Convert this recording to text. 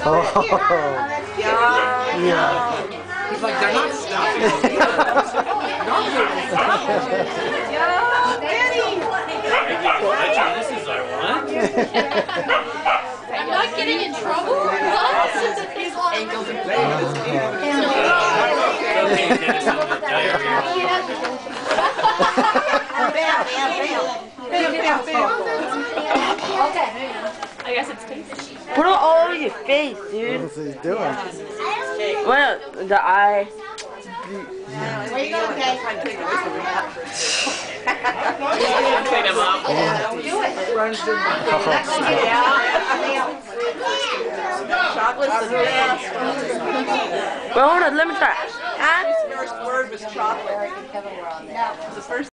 Oh. Yeah. He's like, they're not stopping. This is our one. I'm not getting in trouble. What? Ankles and Okay. I guess it's tasty. Put it all over your face, dude. That's what he's doing. Well, the eye. Where you going, Dad? Clean him up. Do it. Chocolate's the best. Well, hold on, let me try. His first word was chocolate. The first